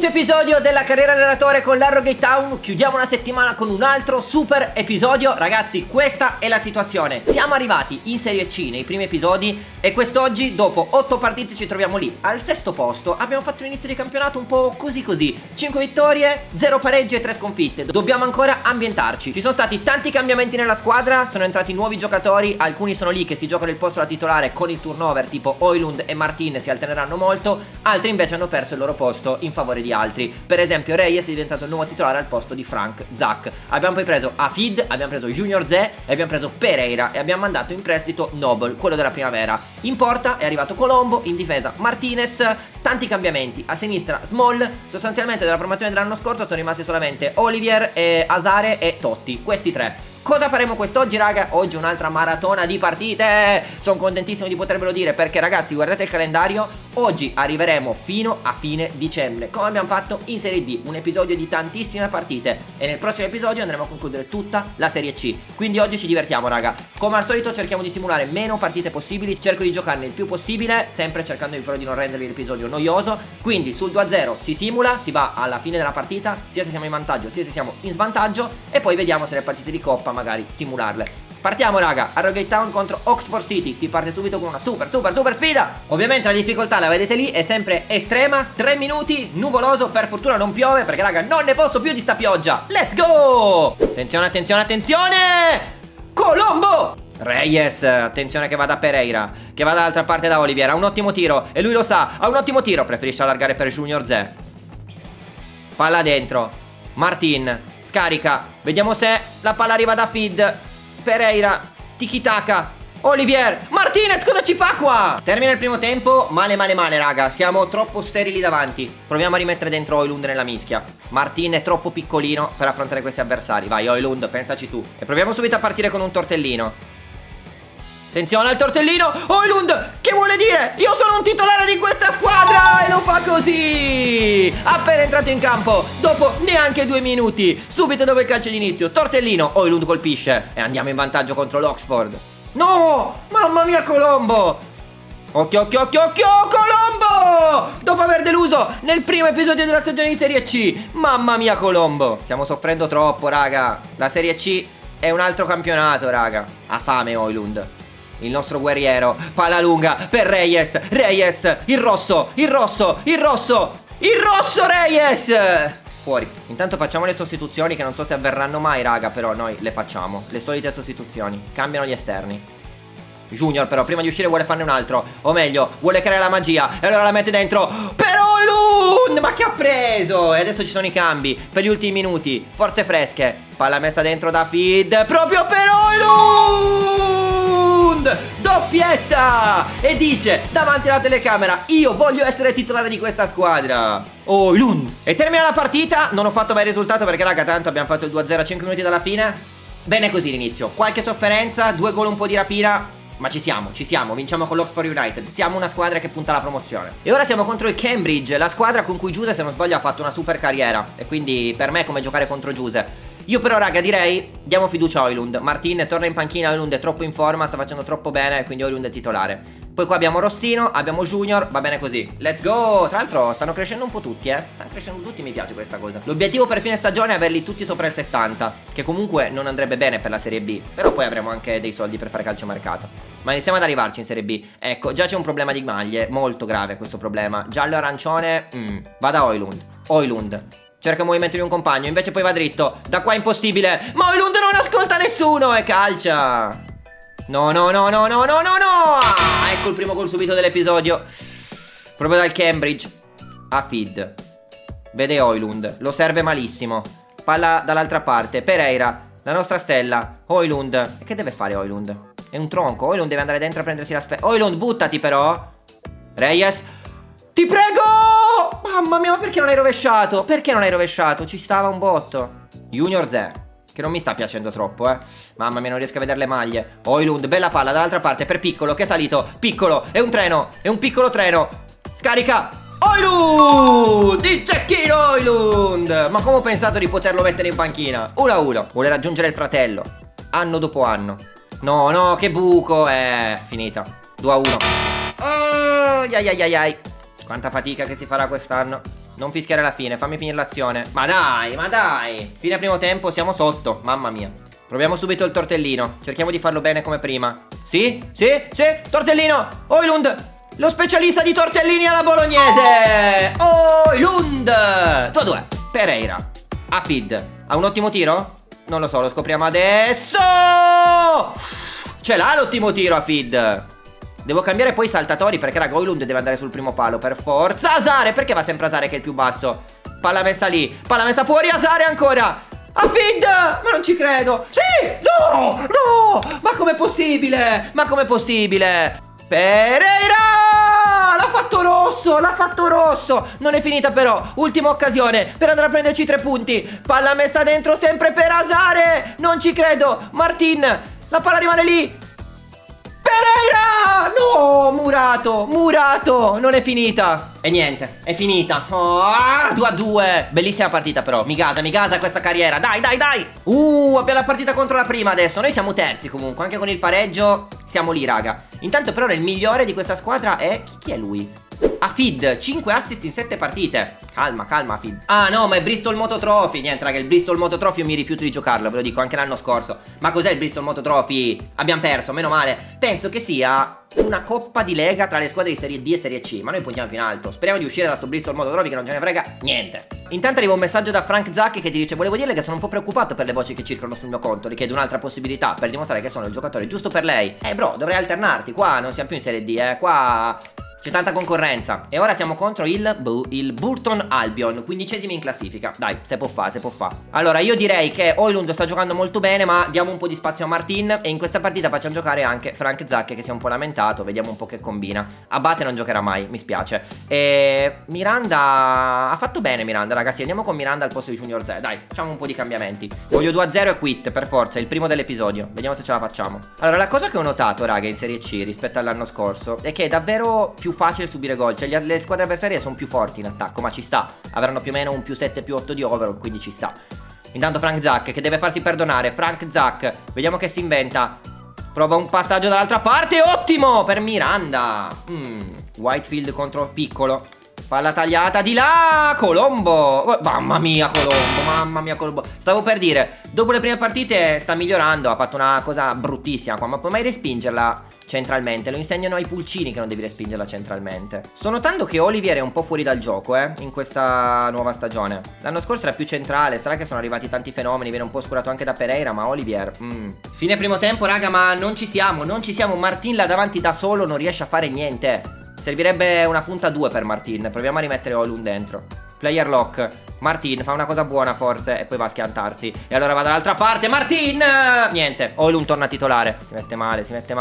Quinto episodio della carriera allenatore con l'Harrogate Town. Chiudiamo una settimana con un altro super episodio. Ragazzi, questa è la situazione. Siamo arrivati in Serie C nei primi episodi e quest'oggi, dopo 8 partite, ci troviamo lì al sesto posto. Abbiamo fatto un inizio di campionato un po' così così, 5 vittorie, 0 pareggi e 3 sconfitte. Dobbiamo ancora ambientarci. Ci sono stati tanti cambiamenti nella squadra, sono entrati nuovi giocatori. Alcuni sono lì che si giocano il posto da titolare con il turnover, tipo Højlund e Martin si alterneranno molto. Altri invece hanno perso il loro posto in favore di altri. Per esempio Reyes è diventato il nuovo titolare al posto di Frank Zak. Abbiamo poi preso Afid, abbiamo preso Junior Ze e abbiamo preso Pereira e abbiamo mandato in prestito Noble, quello della primavera. In porta è arrivato Colombo, in difesa Martinez. Tanti cambiamenti, a sinistra Small. Sostanzialmente della formazione dell'anno scorso sono rimasti solamente Olivier, Azare e Totti, questi tre. Cosa faremo quest'oggi, raga? Oggi un'altra maratona di partite. Sono contentissimo di potervelo dire perché, ragazzi, guardate il calendario. Oggi arriveremo fino a fine dicembre, come abbiamo fatto in Serie D. Un episodio di tantissime partite e nel prossimo episodio andremo a concludere tutta la Serie C. Quindi oggi ci divertiamo, raga. Come al solito cerchiamo di simulare meno partite possibili. Cerco di giocarne il più possibile, sempre cercando però di non rendervi l'episodio noioso. Quindi sul 2-0 si simula, si va alla fine della partita, sia se siamo in vantaggio sia se siamo in svantaggio, e poi vediamo se le partite di coppa magari simularle. Partiamo, raga. Harrogate Town contro Oxford City. Si parte subito con una super sfida. Ovviamente la difficoltà la vedete lì, è sempre estrema. 3 minuti, nuvoloso, per fortuna non piove perché, raga, non ne posso più di sta pioggia. Let's go! Attenzione, attenzione, attenzione! Colombo! Reyes, attenzione che vada a Pereira, che vada dall'altra parte da Olivier. Ha un ottimo tiro e lui lo sa, ha un ottimo tiro. Preferisce allargare per Junior Ze. Palla dentro. Martin scarica. Vediamo se la palla arriva da Fid. Pereira, tiki-taka, Olivier, Martinez, cosa ci fa qua? Termina il primo tempo, male, raga. Siamo troppo sterili davanti. Proviamo a rimettere dentro Højlund nella mischia. Martin è troppo piccolino per affrontare questi avversari. Vai Højlund, pensaci tu. E proviamo subito a partire con un tortellino. Attenzione al tortellino. Højlund, che vuole dire? Io sono un titolare di questa squadra. E lo fa così. Appena entrato in campo, dopo neanche 2 minuti, subito dopo il calcio d'inizio, tortellino, Højlund colpisce e andiamo in vantaggio contro l'Oxford. No, mamma mia, Colombo. Occhio, Colombo. Dopo aver deluso nel primo episodio della stagione di Serie C. Mamma mia, Colombo. Stiamo soffrendo troppo, raga. La Serie C è un altro campionato, raga. Ha fame Højlund, il nostro guerriero. Palla lunga per Reyes. Reyes, il rosso Reyes. Fuori. Intanto facciamo le sostituzioni che non so se avverranno mai, raga, però noi le facciamo. Le solite sostituzioni. Cambiano gli esterni. Junior però prima di uscire vuole farne un altro, o meglio vuole creare la magia, e allora la mette dentro per Højlund. Ma che ha preso? E adesso ci sono i cambi per gli ultimi minuti. Forze fresche. Palla messa dentro da Fid, proprio per Højlund. Doppietta. E dice davanti alla telecamera: io voglio essere titolare di questa squadra. Højlund. E termina la partita. Non ho fatto mai risultato perché, raga, tanto abbiamo fatto il 2-0 a 5 minuti dalla fine. Bene così l'inizio. Qualche sofferenza, 2 gol, un po' di rapina, ma ci siamo, vinciamo con l'Oxford United. Siamo una squadra che punta alla promozione. E ora siamo contro il Cambridge, la squadra con cui Giuse, se non sbaglio, ha fatto una super carriera. E quindi per me è come giocare contro Giuse. Io però, raga, direi diamo fiducia a Højlund. Martin torna in panchina, Højlund è troppo in forma, sta facendo troppo bene, quindi Højlund è titolare. Poi qua abbiamo Rossino, abbiamo Junior, va bene così. Let's go! Tra l'altro stanno crescendo un po' tutti, stanno crescendo tutti, mi piace questa cosa. L'obiettivo per fine stagione è averli tutti sopra il 70, che comunque non andrebbe bene per la Serie B, però poi avremo anche dei soldi per fare calciomercato. Ma iniziamo ad arrivarci in Serie B. Ecco, già c'è un problema di maglie, molto grave questo problema. Giallo e arancione, vada Højlund. Cerca il movimento di un compagno, invece poi va dritto. Da qua è impossibile. Ma Højlund non ascolta nessuno e calcia. No. Ecco il primo gol subito dell'episodio. Proprio dal Cambridge. Afid. Vede Højlund, lo serve malissimo. Palla dall'altra parte. Pereira, la nostra stella. Højlund. E che deve fare Højlund? È un tronco. Højlund deve andare dentro a prendersi la sfera. Højlund, buttati però. Reyes, ti prego! Mamma mia, ma perché non hai rovesciato? Perché non hai rovesciato? Ci stava un botto. Junior Ze, che non mi sta piacendo troppo, Mamma mia, non riesco a vedere le maglie. Højlund, bella palla dall'altra parte per Piccolo, che è salito. Piccolo, è un treno, è un piccolo treno. Scarica. Højlund! Il cecchino Højlund! Ma come ho pensato di poterlo mettere in panchina? 1-1. Vuole raggiungere il fratello, anno dopo anno. No, che buco. Finita. 2-1. Ai. Quanta fatica che si farà quest'anno. Non fischiare la fine, fammi finire l'azione. Ma dai, ma dai. Fine primo tempo, siamo sotto. Mamma mia. Proviamo subito il tortellino. Cerchiamo di farlo bene come prima. Sì, sì, sì. Tortellino. Højlund, lo specialista di tortellini alla bolognese. Højlund. 2-2. Pereira. Hafid. Ha un ottimo tiro? Non lo so, lo scopriamo adesso. Ce l'ha l'ottimo tiro Hafid. Devo cambiare poi i saltatori perché raga Højlund deve andare sul primo palo per forza. Asare, perché va sempre Asare che è il più basso? Palla messa lì, palla messa fuori, Asare ancora. Hafid, ma non ci credo. Sì, no, no, ma com'è possibile? Ma com'è possibile? Pereira, l'ha fatto rosso, l'ha fatto rosso. Non è finita però, ultima occasione per andare a prenderci 3 punti. Palla messa dentro sempre per Asare. Non ci credo, Martin, la palla rimane lì. Pereira! No, murato, non è finita. E niente, è finita. 2-2. Bellissima partita però, mi gasa questa carriera. Dai, dai, dai. Abbiamo la partita contro la prima adesso. Noi siamo terzi comunque, anche con il pareggio siamo lì raga. Intanto però il migliore di questa squadra è... Chi è lui? Hafid, 5 assist in 7 partite. Calma, calma Hafid. Ah no, ma è Bristol Moto Trophy. Niente raga, il Bristol Moto Trophy io mi rifiuto di giocarlo, ve lo dico anche l'anno scorso. Ma cos'è il Bristol Moto Trophy? Abbiamo perso, meno male. Penso che sia una coppa di lega tra le squadre di Serie D e Serie C. Ma noi puntiamo più in alto. Speriamo di uscire da sto Bristol Moto Trophy che non ce ne frega niente. Intanto arriva un messaggio da Frank Zacchi che ti dice: volevo dirle che sono un po' preoccupato per le voci che circolano sul mio conto. Le chiedo un'altra possibilità per dimostrare che sono il giocatore giusto per lei. Bro, dovrei alternarti. Qua non siamo più in Serie D, qua c'è tanta concorrenza. E ora siamo contro il Burton Albion, 15esimi in classifica. Dai, se può fare, se può fare. Allora, io direi che Højlund sta giocando molto bene, ma diamo un po' di spazio a Martin. E in questa partita facciamo giocare anche Frank Zacche, che si è un po' lamentato. Vediamo un po' che combina. Abate non giocherà mai, mi spiace. E Miranda ha fatto bene Miranda, ragazzi. Andiamo con Miranda al posto di Junior Z. Dai, facciamo un po' di cambiamenti. Voglio 2-0 e quit, per forza, il primo dell'episodio. Vediamo se ce la facciamo. Allora, la cosa che ho notato, raga, in Serie C rispetto all'anno scorso è che è davvero più facile subire gol. Cioè le squadre avversarie sono più forti in attacco, ma ci sta. Avranno più o meno un +7 +8 di overall, quindi ci sta. Intanto Frank Zacche che deve farsi perdonare. Frank Zacche, vediamo che si inventa. Prova un passaggio dall'altra parte, ottimo per Miranda. Whitefield contro Piccolo. Palla tagliata di là, Colombo. Mamma mia Colombo. Stavo per dire, dopo le prime partite sta migliorando. Ha fatto una cosa bruttissima qua, ma puoi mai respingerla centralmente? Lo insegnano ai pulcini che non devi respingerla centralmente. Sto notando che Olivier è un po' fuori dal gioco in questa nuova stagione. L'anno scorso era più centrale. Sarà che sono arrivati tanti fenomeni, viene un po' oscurato anche da Pereira, ma Olivier Fine primo tempo raga, ma non ci siamo. Martin là davanti da solo non riesce a fare niente. Servirebbe una punta 2 per Martin. Proviamo a rimettere Højlund dentro. Player lock. Martin fa una cosa buona forse e poi va a schiantarsi. E allora va dall'altra parte. Martin! Niente. Højlund torna titolare. Si mette male.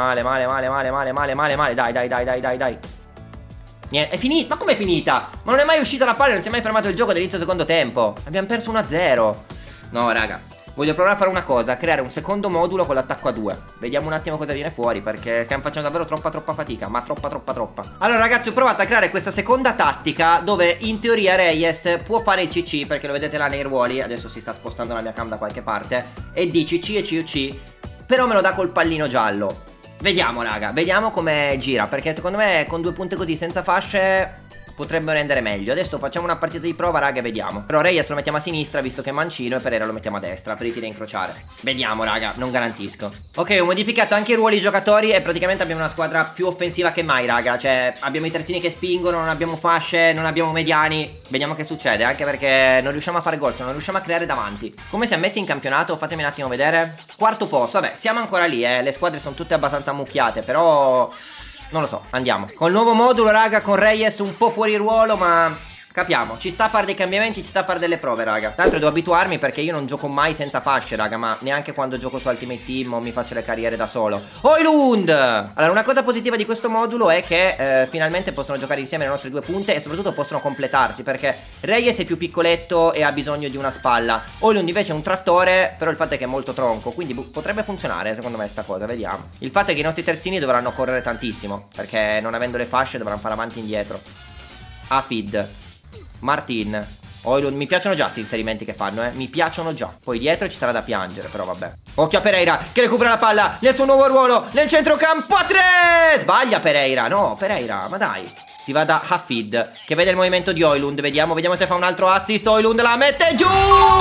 Male. Dai. Niente, è finita. Ma com'è finita? Ma non è mai uscita la palla, non si è mai fermato il gioco dall'inizio secondo tempo. Abbiamo perso 1-0. No raga, voglio provare a fare una cosa, creare un secondo modulo con l'attacco a 2. Vediamo un attimo cosa viene fuori, perché stiamo facendo davvero troppa fatica. Ma troppa. Allora ragazzi, ho provato a creare questa seconda tattica dove in teoria Reyes può fare il CC, perché lo vedete là nei ruoli. Adesso si sta spostando la mia cam da qualche parte. E di CC e CC, però me lo dà col pallino giallo. Vediamo raga, vediamo come gira, perché secondo me con 2 punte così senza fasce potrebbe rendere meglio. Adesso facciamo una partita di prova raga e vediamo. Però Reyes lo mettiamo a sinistra visto che è mancino, e Pereira lo mettiamo a destra per i tiri a incrociare. Vediamo raga, non garantisco. Ok, ho modificato anche i ruoli giocatori e praticamente abbiamo una squadra più offensiva che mai raga. Cioè abbiamo i terzini che spingono, non abbiamo fasce, non abbiamo mediani. Vediamo che succede, anche perché non riusciamo a fare gol, non riusciamo a creare davanti. Come siamo messi in campionato? Fatemi un attimo vedere. Quarto posto, vabbè, siamo ancora lì le squadre sono tutte abbastanza ammucchiate, però non lo so, andiamo. Col nuovo modulo raga, con Reyes un po' fuori ruolo, ma capiamo, ci sta a fare dei cambiamenti, ci sta a fare delle prove raga. Tra l'altro devo abituarmi perché io non gioco mai senza fasce raga, ma neanche quando gioco su Ultimate Team o mi faccio le carriere da solo. Højlund! Allora una cosa positiva di questo modulo è che finalmente possono giocare insieme le nostre 2 punte e soprattutto possono completarsi, perché Reyes è più piccoletto e ha bisogno di una spalla. Højlund invece è un trattore, però il fatto è che è molto tronco, quindi potrebbe funzionare secondo me sta cosa, vediamo. Il fatto è che i nostri terzini dovranno correre tantissimo, perché non avendo le fasce dovranno fare avanti e indietro. Hafid, Martin, Højlund, mi piacciono già questi inserimenti che fanno, mi piacciono già. Poi dietro ci sarà da piangere, però vabbè. Occhio a Pereira che recupera la palla nel suo nuovo ruolo, nel centrocampo a 3. Sbaglia Pereira, no Pereira, ma dai. Si va da Hafid, che vede il movimento di Højlund. Vediamo se fa un altro assist. Højlund la mette giù.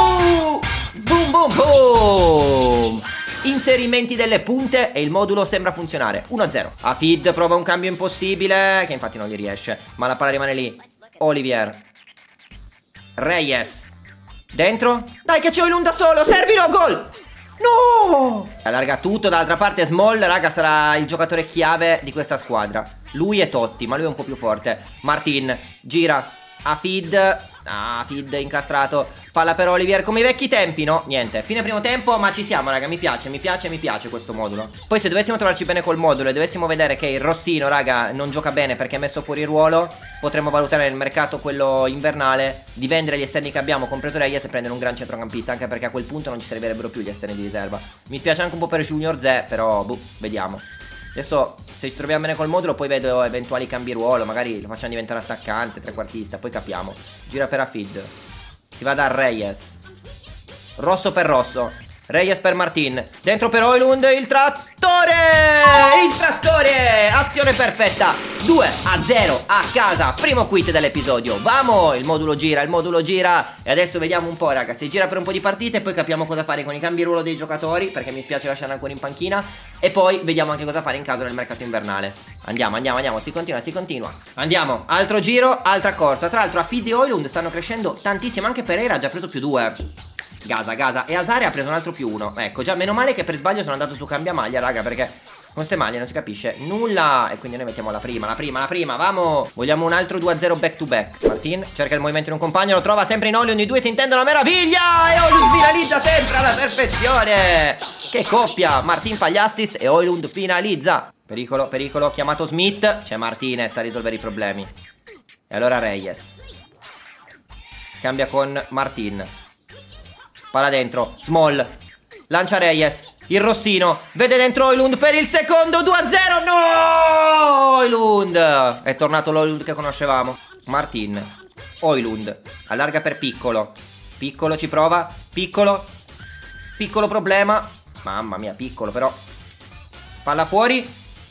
Boom boom boom. Inserimenti delle punte e il modulo sembra funzionare. 1-0. Hafid prova un cambio impossibile, che infatti non gli riesce, ma la palla rimane lì. Olivier. Reyes. Dentro. Dai che c'è Højlund da solo. Servilo, gol. No! Allarga tutto. Dall'altra parte Small, raga, sarà il giocatore chiave di questa squadra. Lui è Totti, ma lui è un po' più forte. Martin gira. Hafid. Hafid incastrato. Palla per Olivier come i vecchi tempi, no? Niente, fine primo tempo, ma ci siamo, raga, mi piace questo modulo. Poi se dovessimo trovarci bene col modulo e dovessimo vedere che il Rossino, raga, non gioca bene perché è messo fuori ruolo, potremmo valutare nel mercato quello invernale di vendere gli esterni che abbiamo, compreso Reyes, e prendere un gran centrocampista, anche perché a quel punto non ci servirebbero più gli esterni di riserva. Mi spiace anche un po' per Junior Zé, però, boh, vediamo. Adesso, se ci troviamo bene col modulo, poi vedo eventuali cambi ruolo. Magari lo facciamo diventare attaccante, trequartista, poi capiamo. Gira per Hafid. Si va da Reyes. Rosso per Rosso. Reyes per Martin. Dentro per Højlund. Il trattore! Il trattore! Azione perfetta. 2-0 a casa. Primo quit dell'episodio. Vamo! Il modulo gira, E adesso vediamo un po', raga. Si gira per un po' di partite e poi capiamo cosa fare con i cambi ruolo dei giocatori, perché mi spiace lasciarli ancora in panchina. E poi vediamo anche cosa fare in caso nel mercato invernale. Andiamo. Si continua. Andiamo. Altro giro, altra corsa. Tra l'altro Hafid e Højlund stanno crescendo tantissimo. Anche Pereira ha già preso +2. Gaza. E Azare ha preso un altro +1. Ecco, già meno male che per sbaglio sono andato su cambiamaglia, raga, perché con ste maglie non si capisce nulla. E quindi noi mettiamo la prima, vamo. Vogliamo un altro 2-0 back to back. Martin cerca il movimento in un compagno, lo trova sempre in Højlund. I due si intendono a meraviglia. E Højlund finalizza sempre alla perfezione. Che coppia. Martin fa gli assist e Højlund finalizza. Pericolo, chiamato Smith. C'è Martinez a risolvere i problemi. E allora Reyes scambia con Martin. Palla dentro, Small. Lancia Reyes. Il Rossino vede dentro Højlund per il secondo. 2-0. No! Højlund. È tornato l'Højlund che conoscevamo. Martin. Højlund. Allarga per Piccolo. Piccolo ci prova. Piccolo problema. Mamma mia, Piccolo però. Palla fuori.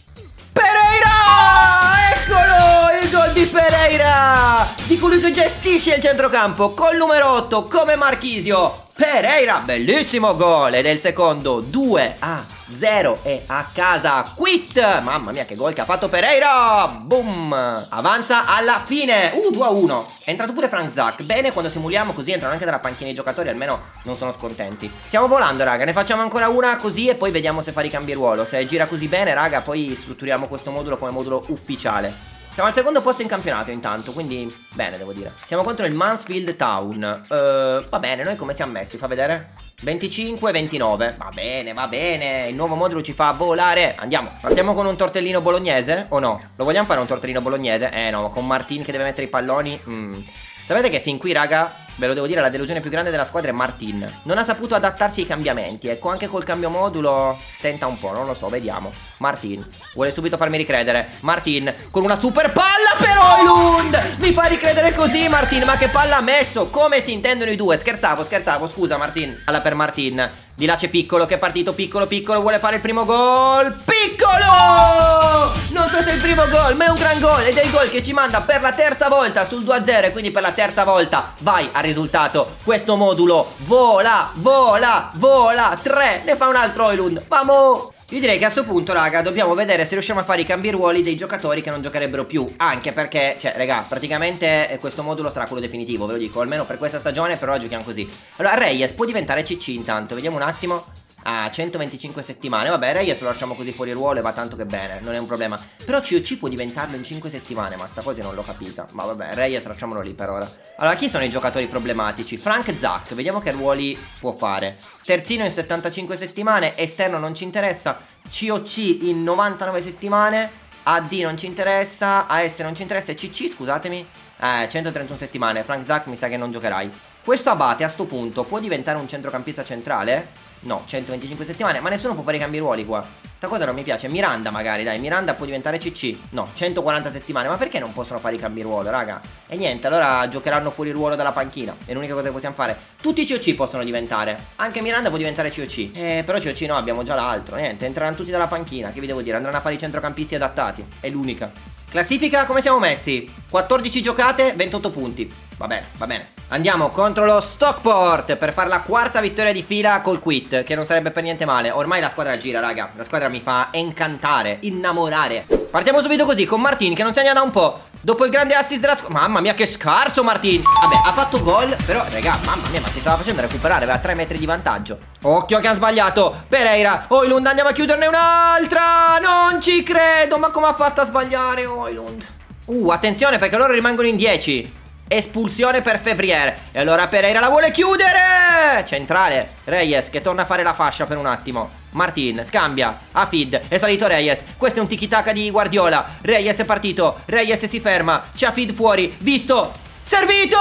Pereira! Eccolo! Il gol di Pereira! Di colui che gestisce il centrocampo col numero 8 come Marchisio. Pereira, bellissimo gol. Ed è il secondo. 2-0 e a casa quit. Mamma mia che gol che ha fatto Pereira. Boom. Avanza alla fine. 2-1. È entrato pure Frank Zac. Bene, quando simuliamo così entrano anche dalla panchina i giocatori, almeno non sono scontenti. Stiamo volando, raga. Ne facciamo ancora una così e poi vediamo se fa ricambi ruolo. Se gira così bene, raga, poi strutturiamo questo modulo come modulo ufficiale. Siamo al secondo posto in campionato intanto, quindi bene, devo dire. Siamo contro il Mansfield Town. Va bene, noi come siamo messi? Fa vedere? 25-29. Va bene. Il nuovo modulo ci fa volare. Andiamo. Partiamo con un tortellino bolognese o no? Lo vogliamo fare un tortellino bolognese? No, con Martin che deve mettere i palloni. Sapete che fin qui, raga, ve lo devo dire, la delusione più grande della squadra è Martin. Non ha saputo adattarsi ai cambiamenti. Ecco, anche col cambio modulo stenta un po', non lo so, vediamo. Martin vuole subito farmi ricredere. Martin con una super palla per Højlund. Mi fa ricredere così Martin. Ma che palla ha messo? Come si intendono i due? Scherzavo, scusa Martin. Palla per Martin. Di là c'è Piccolo che è partito. Piccolo vuole fare il primo gol. Piccolo! Non so se è il primo gol, ma è un gran gol. Ed è il gol che ci manda per la terza volta sul 2-0. E quindi per la terza volta vai al risultato. Questo modulo vola. 3. Ne fa un altro Højlund. Vamo! Io direi che a questo punto, raga, dobbiamo vedere se riusciamo a fare i cambi ruoli dei giocatori che non giocherebbero più. Anche perché, cioè, raga, praticamente questo modulo sarà quello definitivo, ve lo dico. Almeno per questa stagione, però giochiamo così. Allora, Reyes può diventare CC intanto. Vediamo un attimo. 125 settimane. Vabbè, Reyes lo lasciamo così fuori ruolo e va tanto che bene, non è un problema. Però COC può diventarlo in 5 settimane. Ma sta cosa non l'ho capita. Ma vabbè, Reyes lasciamolo lì per ora. Allora, chi sono i giocatori problematici? Frank Zac, vediamo che ruoli può fare. Terzino in 75 settimane. Esterno non ci interessa. COC in 99 settimane. AD non ci interessa. AS non ci interessa. E CC, scusatemi, 131 settimane. Frank Zac mi sa che non giocherai. Questo Abate a sto punto può diventare un centrocampista centrale? No, 125 settimane. Ma nessuno può fare i cambi ruoli qua. Sta cosa non mi piace. Miranda magari, dai, Miranda può diventare CC. No, 140 settimane. Ma perché non possono fare i cambi ruolo, raga? E niente, allora giocheranno fuori ruolo dalla panchina. È l'unica cosa che possiamo fare. Tutti i COC possono diventare. Anche Miranda può diventare COC. Però COC no, abbiamo già l'altro. Niente, entreranno tutti dalla panchina. Che vi devo dire? Andranno a fare i centrocampisti adattati. È l'unica. Classifica come siamo messi? 14 giocate, 28 punti. Va bene, va bene. Andiamo contro lo Stockport per fare la quarta vittoria di fila col quit, che non sarebbe per niente male. Ormai la squadra gira, raga. La squadra mi fa incantare, innamorare. Partiamo subito così con Martin, che non segna da un po'. Dopo il grande assist della squadra. Mamma mia, che scarso Martin. Vabbè, ha fatto gol, però, raga, mamma mia, ma si stava facendo recuperare. Aveva 3 metri di vantaggio. Occhio che ha sbagliato Pereira. Højlund, andiamo a chiuderne un'altra. Non ci credo, ma come ha fatto a sbagliare Højlund? Attenzione, perché loro rimangono in 10. Espulsione per Fevrier. E allora Pereira la vuole chiudere. Centrale, Reyes che torna a fare la fascia per un attimo. Martin scambia, Hafid, è salito Reyes. Questo è un tiki-taka di Guardiola. Reyes è partito, Reyes si ferma. C'è Hafid fuori, visto, servito.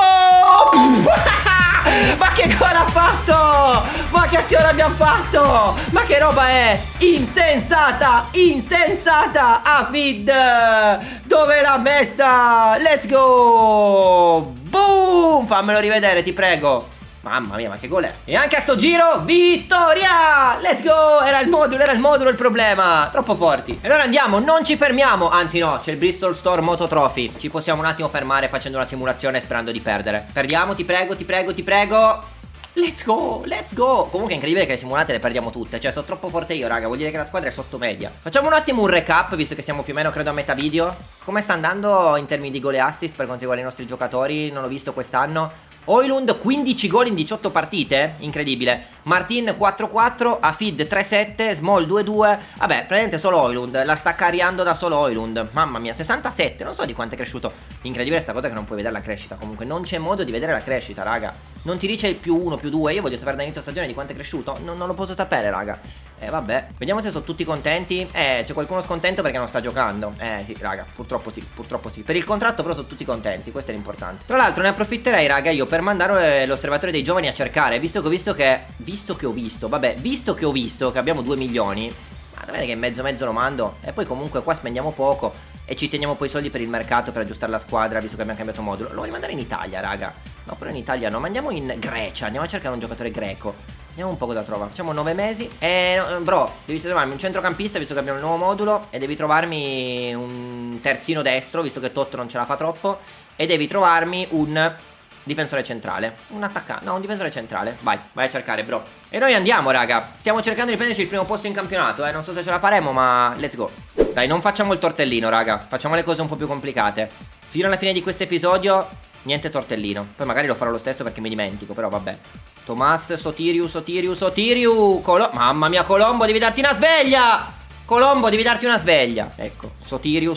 Ma che gol ha fatto? Ma che azione abbiamo fatto? Ma che roba è? Insensata, insensata. Hafid, dove l'ha messa? Let's go. Boom. Fammelo rivedere, ti prego. Mamma mia, ma che gol è? E anche a sto giro, vittoria! Let's go! Era il modulo il problema. Troppo forti. E allora andiamo, non ci fermiamo. Anzi no, c'è il Bristol Store Moto Trophy. Ci possiamo un attimo fermare facendo una simulazione sperando di perdere. Perdiamo, ti prego, ti prego, ti prego. Let's go, let's go. Comunque è incredibile che le simulate le perdiamo tutte. Cioè sono troppo forte io, raga. Vuol dire che la squadra è sotto media. Facciamo un attimo un recap, visto che siamo più o meno credo a metà video. Come sta andando in termini di gol e assist per quanto riguarda i nostri giocatori? Non l'ho visto quest'anno. Højlund 15 gol in 18 partite, incredibile. Martin 4-4, Hafid 3-7, Small 2-2. Vabbè, praticamente solo Højlund, la sta cariando da solo Højlund. Mamma mia, 67, non so di quanto è cresciuto. Incredibile sta cosa che non puoi vedere la crescita. Comunque non c'è modo di vedere la crescita, raga. Non ti dice il +1, +2. Io voglio sapere da inizio stagione di quanto è cresciuto. Non lo posso sapere, raga. Vabbè, vediamo se sono tutti contenti. C'è qualcuno scontento perché non sta giocando. Sì, raga, purtroppo sì, purtroppo sì. Per il contratto però sono tutti contenti, questo è l'importante. Tra l'altro ne approfitterei, raga, io per mandare l'osservatore dei giovani a cercare. Visto che ho visto che abbiamo 2 milioni. Ma sapete che mezzo lo mando. E poi comunque qua spendiamo poco e ci teniamo poi i soldi per il mercato, per aggiustare la squadra, visto che abbiamo cambiato modulo. Lo voglio mandare in Italia, raga. No, però in Italia no, ma andiamo in Grecia. Andiamo a cercare un giocatore greco. Vediamo un po' cosa trova. Facciamo 9 mesi. Bro, devi trovarmi un centrocampista, visto che abbiamo il nuovo modulo. E devi trovarmi un terzino destro, visto che Totto non ce la fa troppo. E devi trovarmi un difensore centrale. Un attaccante, no, un difensore centrale. Vai a cercare, bro. E noi andiamo, raga. Stiamo cercando di prenderci il primo posto in campionato, non so se ce la faremo, ma let's go. Dai, non facciamo il tortellino, raga. Facciamo le cose un po' più complicate. Fino alla fine di questo episodio niente tortellino. Poi magari lo farò lo stesso perché mi dimentico, però vabbè. Tomas, Sotiriu. Mamma mia, Colombo, devi darti una sveglia. Colombo, devi darti una sveglia. Ecco, Sotiriu.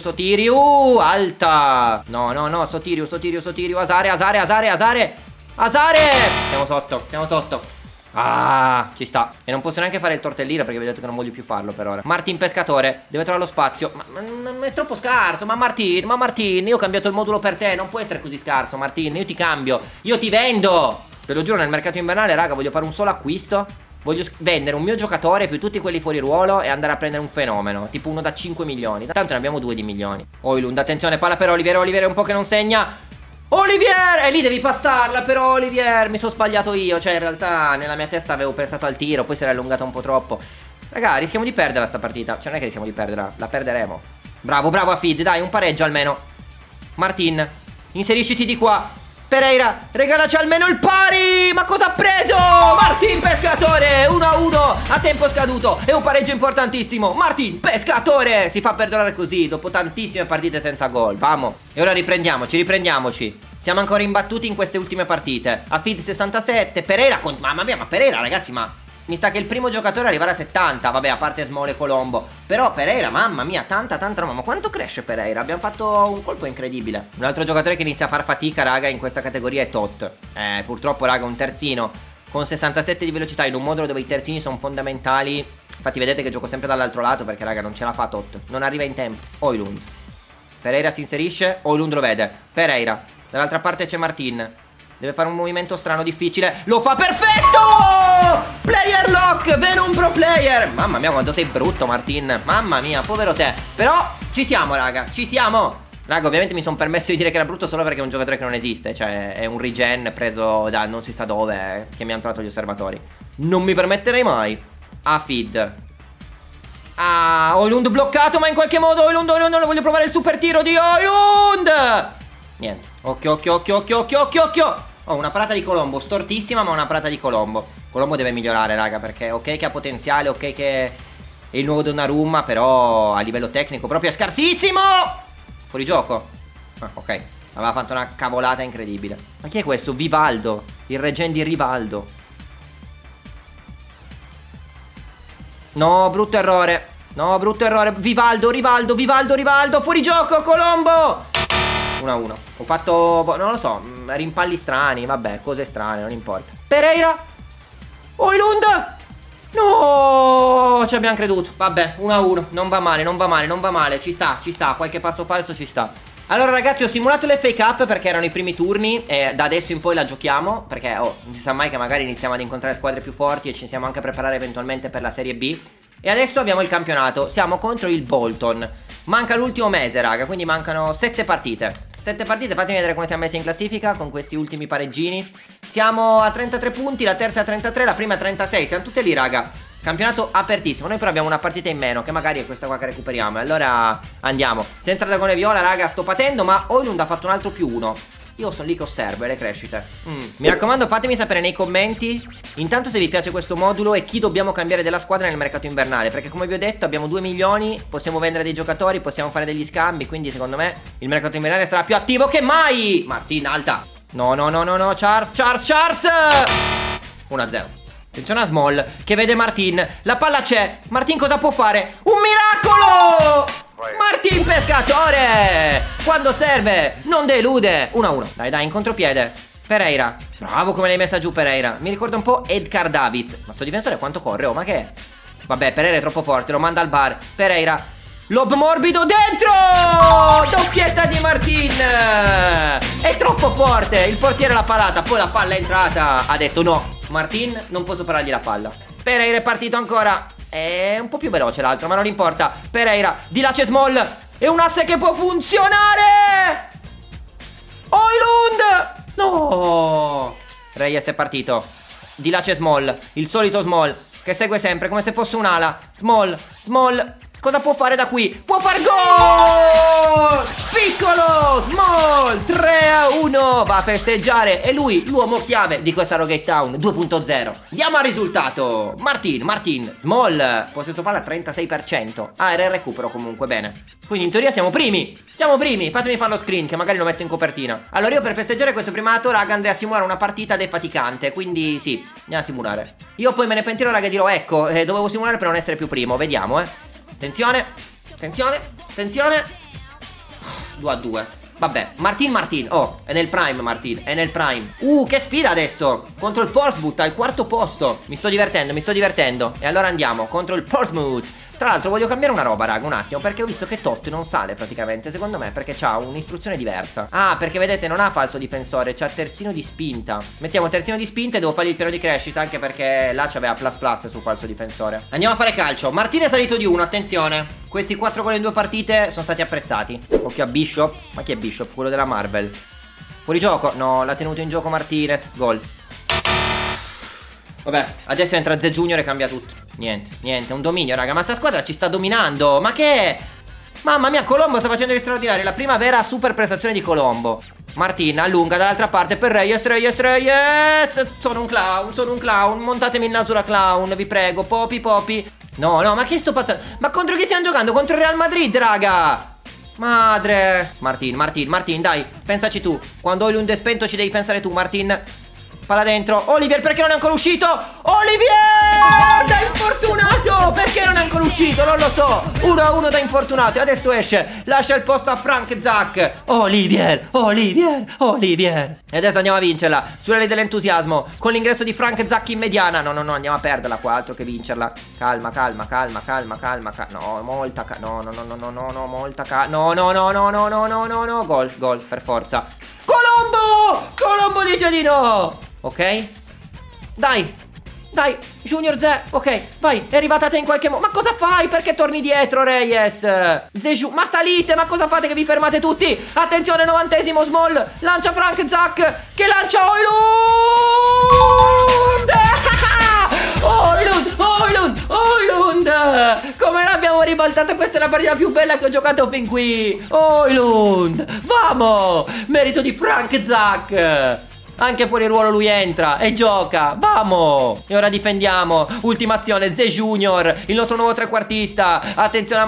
Alta. No, Sotiriu. Asare. Siamo sotto. Ah, ci sta. E non posso neanche fare il tortellino perché vedete che non voglio più farlo per ora. Martin pescatore, deve trovare lo spazio. Ma è troppo scarso. Ma Martin, io ho cambiato il modulo per te. Non può essere così scarso, Martin. Io ti cambio, io ti vendo. Ve lo giuro, nel mercato invernale, raga, voglio fare un solo acquisto. Voglio vendere un mio giocatore più tutti quelli fuori ruolo e andare a prendere un fenomeno, tipo uno da 5 milioni. Tanto ne abbiamo 2 di milioni. Højlund, attenzione, palla per Olivier è un po' che non segna. Olivier! E lì devi passarla però, Olivier. Mi sono sbagliato io. Cioè in realtà nella mia testa avevo pensato al tiro, poi si era allungata un po' troppo. Raga, rischiamo di perderla sta partita. Cioè non è che rischiamo di perderla, la perderemo. Bravo Hafid, dai, un pareggio almeno. Martin, inserisciti di qua. Pereira, regalaci almeno il pari. Ma cosa ha preso? Martin pescatore, 1-1 a tempo scaduto. È un pareggio importantissimo. Martin pescatore si fa perdonare così dopo tantissime partite senza gol. Vamo. E ora riprendiamoci. Siamo ancora imbattuti in queste ultime partite. Hafid 67, Pereira mamma mia, ma Pereira, ragazzi, ma mi sa che il primo giocatore arriverà a 70. Vabbè, a parte Small e Colombo. Però Pereira, mamma mia, tanta roba. Ma quanto cresce Pereira? Abbiamo fatto un colpo incredibile. Un altro giocatore che inizia a far fatica, raga, in questa categoria è Tot. Purtroppo, raga, un terzino con 67 di velocità in un modulo dove i terzini sono fondamentali. Infatti vedete che gioco sempre dall'altro lato perché, raga, non ce la fa Tot. Non arriva in tempo. Højlund. Pereira si inserisce, Højlund lo vede. Pereira. Dall'altra parte c'è Martin. Deve fare un movimento strano, difficile. Lo fa perfetto! Player lock, vero un pro player. Mamma mia quanto sei brutto, Martin. Mamma mia, povero te. Però ci siamo, raga, ci siamo. Raga, ovviamente mi sono permesso di dire che era brutto solo perché è un giocatore che non esiste. Cioè è un regen preso da non si sa dove, che mi hanno trovato gli osservatori. Non mi permetterei mai. Hafid. Ah, Højlund bloccato, ma in qualche modo Højlund, voglio provare il super tiro di Højlund. Niente. Occhio. Oh, una parata di Colombo, stortissima, ma una parata di Colombo. Colombo deve migliorare, raga, perché ok che ha potenziale, ok che è il nuovo Donnarumma, però a livello tecnico proprio è scarsissimo. Fuori gioco. Ah, ok. Aveva fatto una cavolata incredibile. Ma chi è questo? Vivaldo. Il regen di Rivaldo. No, brutto errore. Rivaldo. Fuori gioco, Colombo. 1-1. Ho fatto, non lo so, rimpalli strani. Vabbè, cose strane, non importa. Pereira. Højlund. No, ci abbiamo creduto. Vabbè, 1-1. Non va male. Ci sta. Qualche passo falso ci sta. Allora ragazzi, ho simulato l'FA Cup perché erano i primi turni e da adesso in poi la giochiamo, perché non si sa mai che magari iniziamo ad incontrare squadre più forti e ci siamo anche a preparare eventualmente per la Serie B. E adesso abbiamo il campionato. Siamo contro il Bolton. Manca l'ultimo mese, raga, quindi mancano 7 partite. 7 partite, fatemi vedere come siamo messi in classifica con questi ultimi pareggini. Siamo a 33 punti, la terza a 33, la prima a 36. Siamo tutte lì, raga. Campionato apertissimo. Noi però abbiamo una partita in meno, che magari è questa qua che recuperiamo. E allora andiamo. Senza dragone viola, raga, sto patendo, ma Højlund ha fatto un altro +1. Io sono lì che osservo le crescite. Mi raccomando, fatemi sapere nei commenti intanto se vi piace questo modulo e chi dobbiamo cambiare della squadra nel mercato invernale, perché come vi ho detto abbiamo 2 milioni, possiamo vendere dei giocatori, possiamo fare degli scambi, quindi secondo me il mercato invernale sarà più attivo che mai. Martin, alta. No, Charles 1-0. Attenzione a Small che vede Martin. La palla c'è. Martin cosa può fare? Un miracolo! Martin pescatore! Quando serve non delude. 1-1. Dai, in contropiede. Pereira. Bravo come l'hai messa giù Pereira. Mi ricorda un po' Edgar Davids. Ma sto difensore quanto corre? Oh, ma che è? Vabbè, Pereira è troppo forte. Lo manda al bar. Pereira. Lob morbido dentro! Doppietta di Martin! È troppo forte. Il portiere l'ha parata. Poi la palla è entrata. Ha detto no. Martin non può superargli la palla. Pereira è partito ancora. È un po' più veloce l'altro, ma non importa. Pereira, di là c'è Small. È un asse che può funzionare. Højlund. No. Reyes è partito. Di là c'è Small. Il solito Small che segue sempre come se fosse un'ala. Small. Cosa può fare da qui? Può far gol! Piccolo! Small! 3-1! Va a festeggiare. E lui, l'uomo chiave di questa Roggate Town 2.0. Andiamo al risultato. Martin. Small. Possesso palla 36%. Ah, era il recupero comunque, bene. Quindi in teoria siamo primi. Fatemi fare lo screen che magari lo metto in copertina. Allora io per festeggiare questo primato, raga, andrei a simulare una partita defaticante. Quindi sì, andiamo a simulare. Io poi me ne pentirò, raga, e dirò ecco, dovevo simulare per non essere più primo. Vediamo, Attenzione. 2-2. Vabbè, Martin. Oh, è nel prime Martin, è nel prime. Che sfida adesso. Contro il Portsmouth al 4º posto. Mi sto divertendo. E allora andiamo contro il Portsmouth. Tra l'altro voglio cambiare una roba, raga, un attimo, perché ho visto che Totti non sale praticamente, secondo me, perché c'ha un'istruzione diversa. Ah, perché vedete non ha falso difensore, c'ha terzino di spinta. Mettiamo terzino di spinta e devo fargli il piano di crescita, anche perché là c'aveva ++ su falso difensore. Andiamo a fare calcio. Martin è salito di 1, attenzione. Questi 4 gol in 2 partite sono stati apprezzati. Occhio a Bishop. Ma chi è Bishop? Quello della Marvel. Fuori gioco? No, l'ha tenuto in gioco Martinez. Gol. Vabbè, adesso entra Z Junior e cambia tutto. Niente, un dominio, raga. Ma sta squadra ci sta dominando. Ma che è? Mamma mia, Colombo sta facendo gli straordinari. La prima vera super prestazione di Colombo. Martin allunga dall'altra parte per Reyes. Sono un clown. Montatemi il naso da clown, vi prego. Popi. No, ma che sto passando? Ma contro chi stiamo giocando? Contro il Real Madrid, raga. Madre. Martin, dai, pensaci tu. Quando Højlund è spento ci devi pensare tu, Martin. Palla dentro. Olivier, perché non è ancora uscito? Olivier! Da infortunato! Perché non è ancora uscito? Non lo so. 1-1 da infortunato. E adesso esce. Lascia il posto a Frank Zac. Olivier. E adesso andiamo a vincerla. Sulle ali dell'entusiasmo. Con l'ingresso di Frank Zac in mediana. No, andiamo a perderla qua. Altro che vincerla. Calma. No, molta calma. No, molta calma. No. Gol, per forza. Colombo dice di no. Ok? Dai, Junior Ze. Ok, vai, è arrivata a te in qualche modo. Ma cosa fai? Perché torni dietro, Reyes? Zeju, ma salite, ma cosa fate che vi fermate tutti? Attenzione, 90esimo Small. Lancia Frank Zac, che lancia Højlund. Højlund. Come l'abbiamo ribaltata, questa è la partita più bella che ho giocato fin qui. Højlund, vamo, merito di Frank Zac. Anche fuori ruolo lui entra e gioca. Vamo. E ora difendiamo. Ultima azione, Ze Junior, il nostro nuovo trequartista. Attenzione a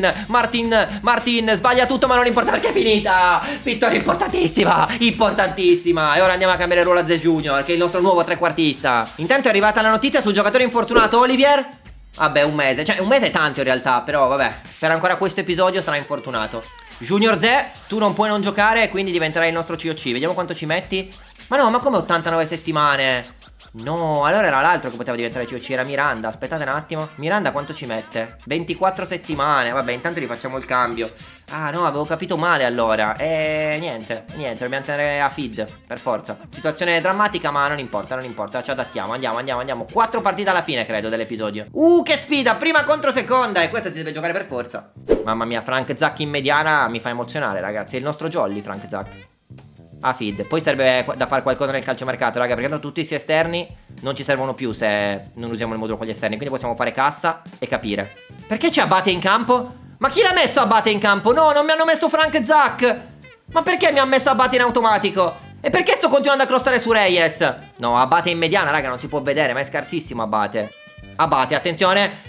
Martin sbaglia tutto ma non importa perché è finita. Vittoria importantissima, importantissima. E ora andiamo a cambiare ruolo a Ze Junior, che è il nostro nuovo trequartista. Intanto è arrivata la notizia sul giocatore infortunato Olivier. Vabbè, un mese, cioè un mese è tanto in realtà, però vabbè, per ancora questo episodio sarà infortunato. Junior Ze, tu non puoi non giocare, quindi diventerai il nostro COC. Vediamo quanto ci metti. Ma no, ma come 89 settimane? No, allora era l'altro che poteva diventare COC, era Miranda. Aspettate un attimo. Miranda quanto ci mette? 24 settimane. Vabbè, intanto rifacciamo il cambio. Ah no, avevo capito male allora. Niente, dobbiamo tenere a feed, per forza. Situazione drammatica, ma non importa, ci adattiamo. Andiamo. 4 partite alla fine, credo, dell'episodio. Che sfida, prima contro seconda. E questa si deve giocare per forza. Mamma mia, Frank Zac in mediana mi fa emozionare, ragazzi. È il nostro Jolly, Frank Zac. A feed. Poi serve da fare qualcosa nel calciomercato, raga, perché tutti questi esterni non ci servono più se non usiamo il modulo con gli esterni. Quindi possiamo fare cassa e capire. Perché c'è Abate in campo? Ma chi l'ha messo Abate in campo? No, non mi hanno messo Frank Zac. Ma perché mi ha messo Abate in automatico? E perché sto continuando a crostare su Reyes? No, Abate in mediana, raga, non si può vedere, ma è scarsissimo Abate. Abate, attenzione.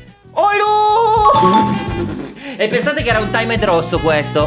Højlund! E pensate che era un timed rosso questo.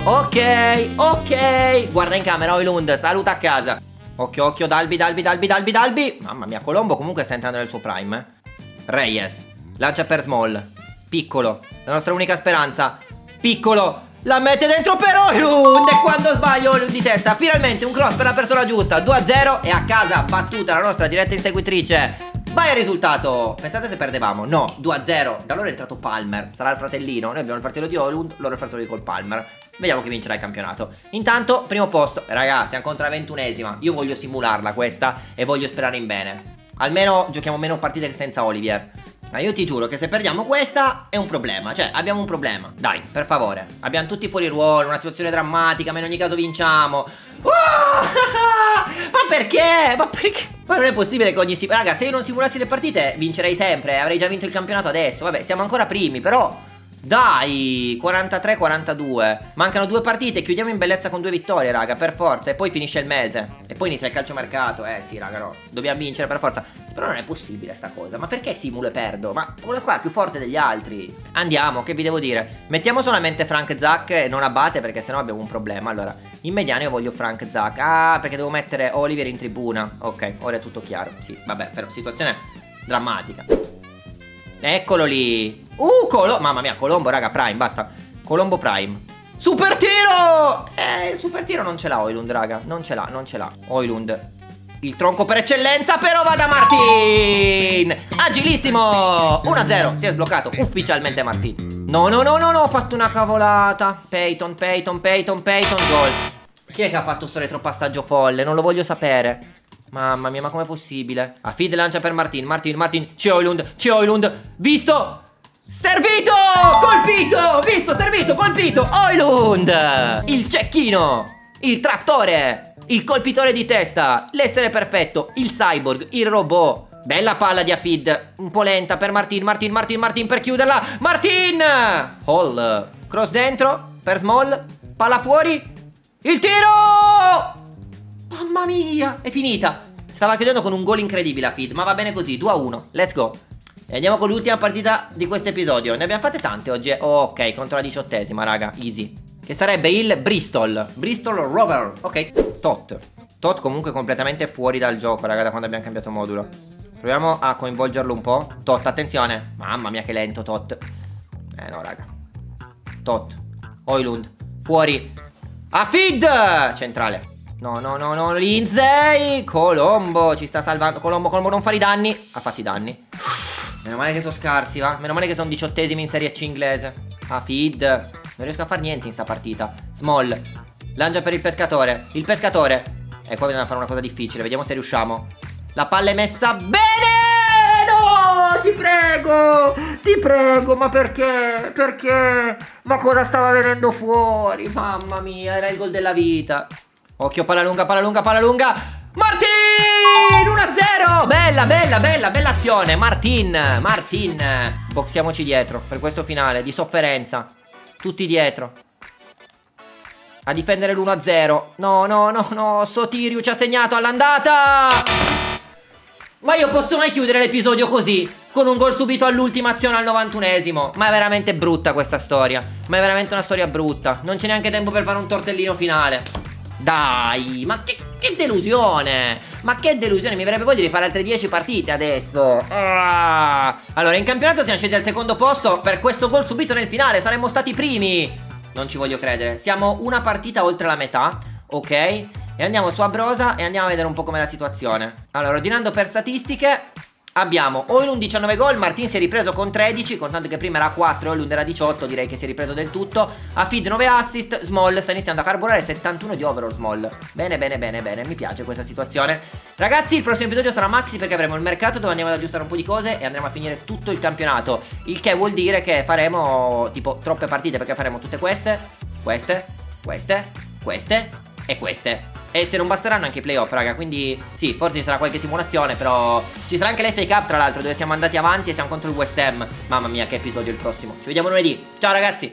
Ok. Guarda in camera, Højlund, saluta a casa. Occhio, Dalby. Mamma mia, Colombo comunque sta entrando nel suo prime. Reyes, lancia per Small. Piccolo, la nostra unica speranza. Piccolo, la mette dentro per Højlund. E quando sbaglio Højlund di testa. Finalmente un cross per la persona giusta. 2-0 e a casa battuta la nostra diretta inseguitrice. Vai al risultato. Pensate se perdevamo. No, 2-0. Da loro è entrato Palmer. Sarà il fratellino. Noi abbiamo il fratello di Højlund, loro il fratello di Cole Palmer. Vediamo chi vincerà il campionato. Intanto, primo posto. Ragazzi, siamo contro la 21esima. Io voglio simularla questa e voglio sperare in bene. Almeno giochiamo meno partite senza Olivier. Ma io ti giuro che se perdiamo questa è un problema. Cioè, abbiamo un problema. Dai, per favore. Abbiamo tutti fuori ruolo, una situazione drammatica, ma in ogni caso vinciamo. Ma perché? Ma non è possibile che ogni raga, se io non simulassi le partite vincerei sempre. Avrei già vinto il campionato adesso. Vabbè, siamo ancora primi, però dai, 43-42. Mancano 2 partite, chiudiamo in bellezza con 2 vittorie, raga, per forza. E poi finisce il mese. E poi inizia il calciomercato. Sì, raga, no, dobbiamo vincere per forza. Però non è possibile sta cosa. Ma perché simulo e perdo? Ma una squadra più forte degli altri. Andiamo, che vi devo dire? Mettiamo solamente Frank Zac e non Abate, perché sennò abbiamo un problema. Allora, in mediano io voglio Frank Zac. Ah, perché devo mettere Olivier in tribuna. Ok, ora è tutto chiaro. Sì, vabbè, però situazione drammatica. Eccolo lì. Mamma mia, Colombo, raga, Prime, basta. Colombo Prime. Super tiro! Il super tiro non ce l'ha Højlund, raga. Non ce l'ha. Højlund, il tronco per eccellenza, però va da Martin. Agilissimo. 1-0, si è sbloccato ufficialmente Martin. No, ho fatto una cavolata. Peyton, gol. Chi è che ha fatto sto retropassaggio folle? Non lo voglio sapere. Mamma mia, ma com'è possibile? A feed lancia per Martin. C'è Højlund. Visto! Servito! Colpito! Visto, servito, colpito! Højlund! Il cecchino! Il trattore! Il colpitore di testa! L'essere perfetto! Il cyborg! Il robot! Bella palla di Afid! Un po' lenta per Martin per chiuderla! Martin! Hall! Cross dentro per Small! Palla fuori! Il tiro! Mamma mia! È finita! Stava chiudendo con un gol incredibile Afid, ma va bene così, 2-1, let's go. E andiamo con l'ultima partita di questo episodio. Ne abbiamo fatte tante oggi. Ok, contro la 18esima, raga, easy. Che sarebbe il Bristol Rover. Ok, Tot comunque completamente fuori dal gioco, raga, da quando abbiamo cambiato modulo. Proviamo a coinvolgerlo un po'. Tot, attenzione. Mamma mia che lento Tot. No, raga. Tot, Højlund, fuori. Afid, centrale. No, Lindsay. Colombo ci sta salvando. Colombo, non fare i danni. Ha fatto i danni. Meno male che sono scarsi, va. Meno male che sono 18esimi in Serie C inglese. Feed. Non riesco a fare niente in sta partita. Small. Lancia per il pescatore. E qua bisogna fare una cosa difficile. Vediamo se riusciamo. La palla è messa bene. No, ti prego. Ma perché? Ma cosa stava venendo fuori? Mamma mia, era il gol della vita. Occhio, palla lunga. Martin! 1-0! bella azione. Martin, boxiamoci dietro per questo finale di sofferenza. Tutti dietro a difendere l'1-0. No, Sotiriu ci ha segnato all'andata. Ma io posso mai chiudere l'episodio così? Con un gol subito all'ultima azione al 91esimo? Ma è veramente brutta questa storia. Ma è veramente una storia brutta. Non c'è neanche tempo per fare un tortellino finale. Dai, ma che delusione. Ma che delusione. Mi verrebbe voglia di fare altre 10 partite adesso. Allora, in campionato siamo scesi al secondo posto per questo gol subito nel finale. Saremmo stati primi. Non ci voglio credere. Siamo una partita oltre la metà. Ok. E andiamo su Abrosa e andiamo a vedere un po' com'è la situazione. Allora, ordinando per statistiche, abbiamo Højlund 19 gol, Martin si è ripreso con 13, contanto che prima era 4 e Højlund era 18, direi che si è ripreso del tutto. Afid 9 assist, Small sta iniziando a carburare, 71 di overall Small. Bene, mi piace questa situazione. Ragazzi, il prossimo episodio sarà Maxi perché avremo il mercato dove andiamo ad aggiustare un po' di cose e andremo a finire tutto il campionato. Il che vuol dire che faremo tipo troppe partite perché faremo tutte queste e queste. E se non basteranno anche i playoff, raga. Quindi sì, forse ci sarà qualche simulazione. Però ci sarà anche l'FA Cup, tra l'altro, dove siamo andati avanti e siamo contro il West Ham. Mamma mia, che episodio il prossimo. Ci vediamo lunedì. Ciao ragazzi.